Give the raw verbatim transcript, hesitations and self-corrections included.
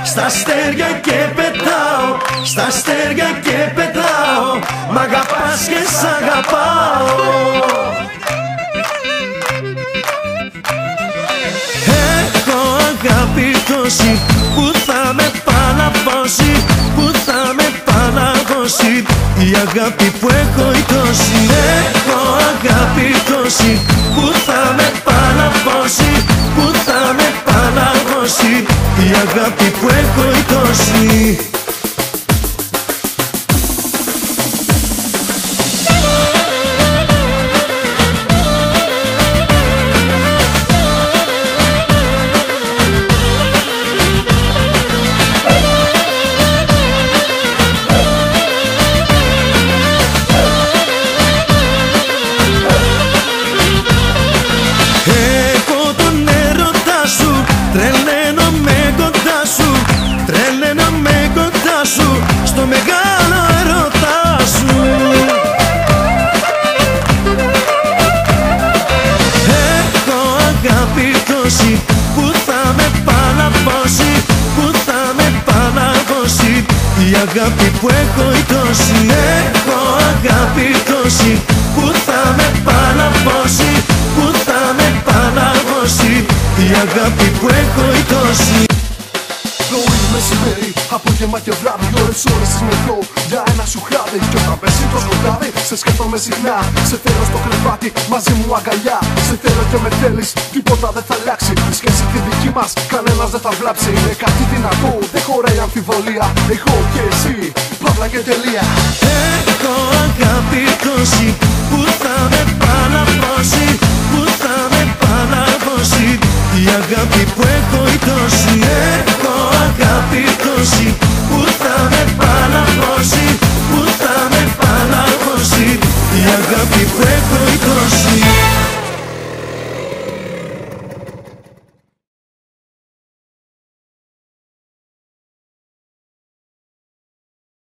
στα αστέρια και πετάω, στα αστέρια και πετάω. Μ' αγαπάς και σ' αγαπάω. Έχω αγάπη τόση που θα με παλαβώσει, που θα με παλαβώσει. Η αγάπη που έχω η τόση. Έχω αγάπη τόση που θα με παλαβώσει, που θα με παλαβώσει. Η αγάπη που έχω η τόση. Στο μεγάλο ερωτά σου έχω αγάπη τόση που θα με παλαβώσει, που θα με παλαβώσει. Η αγάπη που έχω η τόση. Έχω αγάπη τόση που θα με παλαβώσει, που θα με παλαβώσει. Η αγάπη που έχω η τόση. Πρωί, μεσημέρι, απόγευμα και βράδυ, ώρες ώρες στις μετρώ για ένα σου χάδι. Κι όταν πέσει το σκοτάδι, σε σκέφτομαι συχνά. Σε θέλω στο κρεβάτι, μαζί μου αγκαλιά. Σε θέλω και με θέλεις, τίποτα δεν θα αλλάξει. Η σχέση τη δική μας, κανένας δεν θα βλάψει. Είναι κάτι δυνατό, δεν χωράει αμφιβολία. Εγώ και εσύ, παύλα και τελεία. Έχω αγάπη τόση που θα με παλαβώσει, που θα με παλαβώσει. Η αγάπη που